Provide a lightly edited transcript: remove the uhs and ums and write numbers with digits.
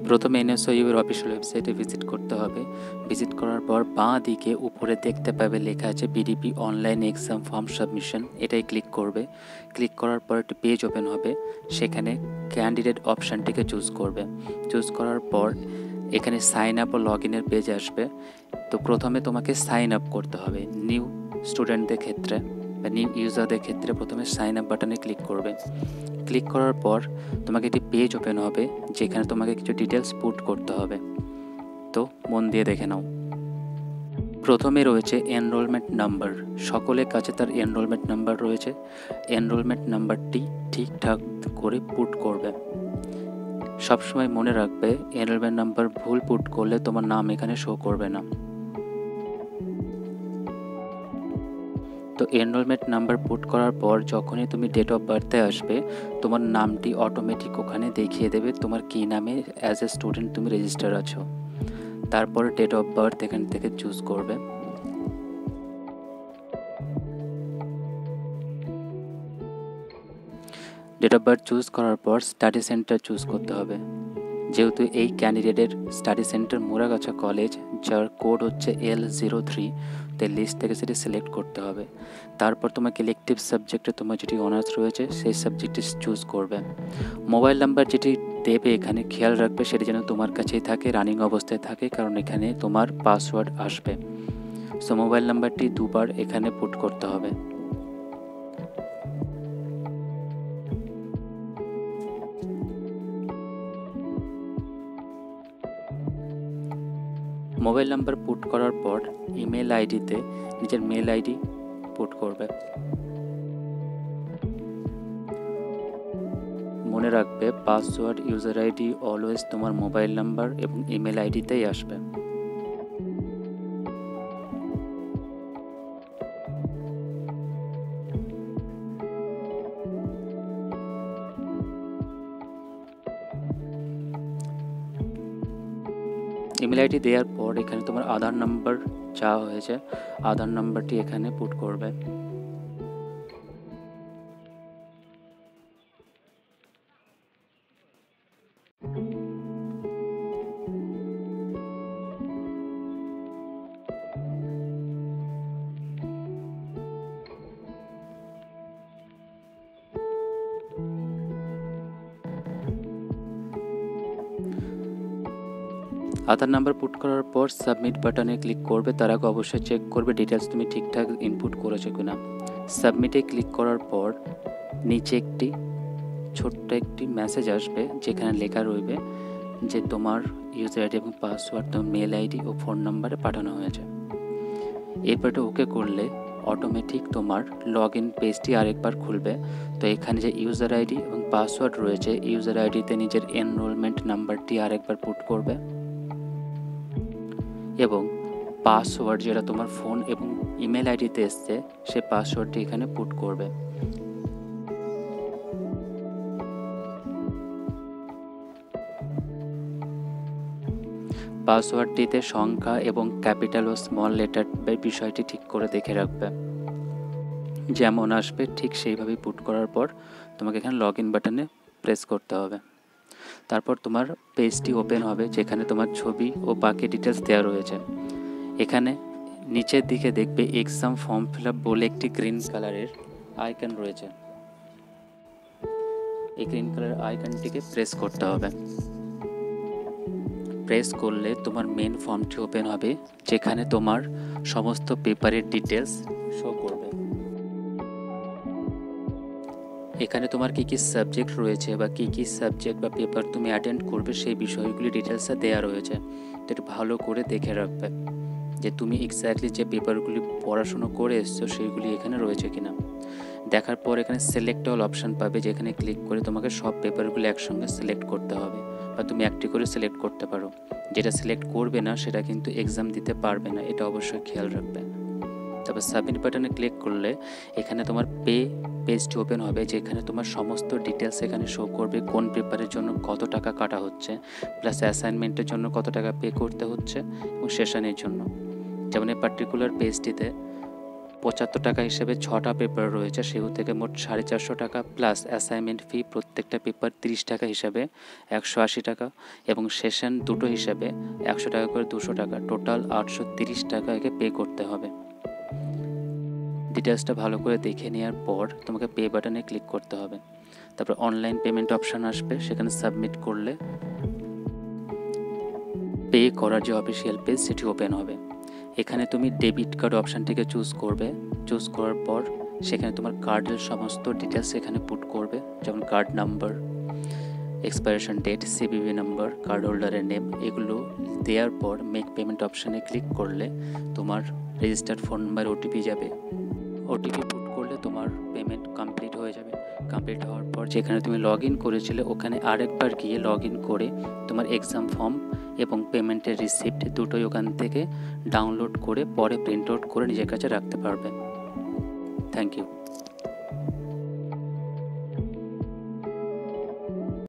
প্রথমে এনএসইউ এর অফিসিয়াল ওয়েবসাইটে ভিজিট করতে হবে। ভিজিট করার পর বাঁ দিকে উপরে দেখতে পাবে লেখা আছে BDP online exam form submission, এটাই ক্লিক করবে। ক্লিক করার পর একটা পেজ ওপেন হবে, সেখানে ক্যান্ডিডেট অপশানটিকে চুজ করবে। চুজ করার পর এখানে সাইন আপ ও লগ ইনের পেজ আসবে। তো প্রথমে তোমাকে সাইন আপ করতে হবে। নিউ স্টুডেন্টদের ক্ষেত্রে বা নিউ ইউজারদের ক্ষেত্রে প্রথমে সাইন আপ বাটনে ক্লিক করবে। ক্লিক করার পর তোমাকে একটি পেজ ওপেন হবে, যেখানে তোমাকে কিছু ডিটেলস পুট করতে হবে। তো মন দিয়ে দেখে নাও। প্রথমে রয়েছে এনরোলমেন্ট নাম্বার। সকলের কাছে তার এনরোলমেন্ট নাম্বার রয়েছে। এনরোলমেন্ট নাম্বারটি ঠিকঠাক করে পুট করবে। সবসময় মনে রাখবে, এনরোলমেন্ট নাম্বার ভুল পুট করলে তোমার নাম এখানে শো করবে না। তো এনরোলমেন্ট নাম্বার পুট করার পর যখনই তুমি ডেট অফ বার্থে আসবে, তোমার নামটি অটোমেটিক ওখানে দেখিয়ে দেবে তোমার কী নামে অ্যাজ এ স্টুডেন্ট তুমি রেজিস্টার আছো। তারপর ডেট অফ বার্থ এখান থেকে চুজ করবে। ডেট অফ বার্থ চুজ করার পর স্টাডি সেন্টার চুজ করতে হবে। যেহেতু এই ক্যান্ডিডেটের স্টাডি সেন্টার মুরাগাছা কলেজ, যার কোড হচ্ছে L03, তাই লিস্ট থেকে সেটি সিলেক্ট করতে হবে। তারপর তোমাকে ইলেকটিভ সাবজেক্টে তোমার যেটি অনার্স রয়েছে সেই সাবজেক্টটি চুজ করবে। মোবাইল নাম্বার যেটি দেবে এখানে খেয়াল রাখবে সেটি যেন তোমার কাছেই থাকে, রানিং অবস্থায় থাকে, কারণ এখানে তোমার পাসওয়ার্ড আসবে। সো মোবাইল নাম্বারটি দুবার এখানে পুট করতে হবে। মোবাইল নাম্বার পুট করার পর ইমেল আইডিতে নিজের মেল আইডি পুট করবে। মনে রাখবে, পাসওয়ার্ড ইউজার আইডি অলওয়েজ তোমার মোবাইল নাম্বার এবং ইমেল আইডিতেই আসবে। ইমেল আইডি দেওয়ার পর এখানে তোমার আধার নাম্বার চাওয়া হয়েছে, আধার নাম্বারটি এখানে পুট করবে। আধার নাম্বার পুট করার পর সাবমিট বাটনে ক্লিক করবে। তার আগে অবশ্যই চেক করবে ডিটেলস তুমি ঠিকঠাক ইনপুট করেছো কিনা। সাবমিটে ক্লিক করার পর নিচে একটি ছোট্ট একটি মেসেজ আসবে, যেখানে লেখা রইবে যে তোমার ইউজার আইডি এবং পাসওয়ার্ড তোমার মেল আইডি ও ফোন নাম্বারে পাঠানো হয়েছে। এরপরে ওকে করলে অটোমেটিক তোমার লগ ইন পেজটি আরেকবার খুলবে। তো এখানে যে ইউজার আইডি এবং পাসওয়ার্ড রয়েছে, ইউজার আইডিতে নিজের এনরোলমেন্ট নাম্বারটি আরেকবার পুট করবে এবং পাসওয়ার্ড যেটা তোমার ফোন এবং ইমেল আইডিতে এসছে সে পাসওয়ার্ডটি এখানে পুট করবে। পাসওয়ার্ডটিতে সংখ্যা এবং ক্যাপিটাল ও স্মল লেটার বিষয়টি ঠিক করে দেখে রাখবে। যেমন আসবে ঠিক সেইভাবেই পুট করার পর তোমাকে এখানে লগ ইন বাটনে প্রেস করতে হবে। তারপর তোমার পেজটি ওপেন হবে, যেখানে তোমার ছবি ও বাকি ডিটেলস দেওয়া রয়েছে। এখানে নিচের দিকে দেখবে এক্সাম ফর্ম ফিল আপ বলে একটি গ্রিন কালারের আইকন রয়েছে। এই গ্রিন কালারের আইকনটিকে প্রেস করতে হবে। প্রেস করলে তোমার মেন ফর্মটি ওপেন হবে, যেখানে তোমার সমস্ত পেপারের ডিটেলস শো করবে। এখানে তোমার কী কী সাবজেক্ট রয়েছে বা কী কী সাবজেক্ট বা পেপার তুমি অ্যাটেন্ড করবে সেই বিষয়গুলি ডিটেলসে দেওয়া রয়েছে। তো একটু ভালো করে দেখে রাখবে যে তুমি এক্স্যাক্টলি যে পেপারগুলি পড়াশুনো করে এসছো সেইগুলি এখানে রয়েছে কিনা। দেখার পর এখানে সিলেক্ট অল অপশান পাবে, যেখানে ক্লিক করে তোমাকে সব পেপারগুলি একসঙ্গে সিলেক্ট করতে হবে, বা তুমি একটি করে সিলেক্ট করতে পারো। যেটা সিলেক্ট করবে না সেটা কিন্তু এক্সাম দিতে পারবে না, এটা অবশ্যই খেয়াল রাখবে। তারপর সাবমিট বাটনে ক্লিক করলে এখানে তোমার পেজটি ওপেন হবে, যেখানে তোমার সমস্ত ডিটেলস এখানে শো করবে, কোন পেপারের জন্য কত টাকা কাটা হচ্ছে, প্লাস অ্যাসাইনমেন্টের জন্য কত টাকা পে করতে হচ্ছে এবং সেশনের জন্য। যেমন এই পার্টিকুলার পেজটিতে 75 টাকা হিসেবে 6টা পেপার রয়েছে, সেও থেকে মোট 450 টাকা প্লাস অ্যাসাইনমেন্ট ফি প্রত্যেকটা পেপার 30 টাকা হিসাবে 180 টাকা এবং সেশন দুটো হিসাবে 100 টাকা করে 200 টাকা, টোটাল 830 টাকাকে পে করতে হবে। ডিটেলসটা ভালো করে দেখে নেওয়ার পর তোমাকে পে বাটনে ক্লিক করতে হবে। তারপর অনলাইন পেমেন্ট অপশান আসবে, সেখানে সাবমিট করলে পে করার যে অফিসিয়াল পেজ সেটি ওপেন হবে। এখানে তুমি ডেবিট কার্ড অপশানটিকে চুজ করবে। চুজ করার পর সেখানে তোমার কার্ডের সমস্ত ডিটেলস এখানে পুট করবে, যেমন card number, expiration date, CVV number, card হোল্ডারের নেম, এগুলো দেওয়ার পর মেক পেমেন্ট অপশানে ক্লিক করলে তোমার রেজিস্টার্ড ফোন নাম্বার ওটিপি যাবে। ওটিপি পুট করলে তোমার পেমেন্ট কমপ্লিট হয়ে যাবে। কমপ্লিট হওয়ার পর যেখানে তুমি লগ ইন করেছিলে ওখানে আরেকবার গিয়ে লগ ইন করে তোমার এক্সাম ফর্ম এবং পেমেন্টের রিসিপ্ট দুটোই ওখান থেকে ডাউনলোড করে পরে প্রিন্ট আউট করে নিজের কাছে রাখতে পারবে। Thank you.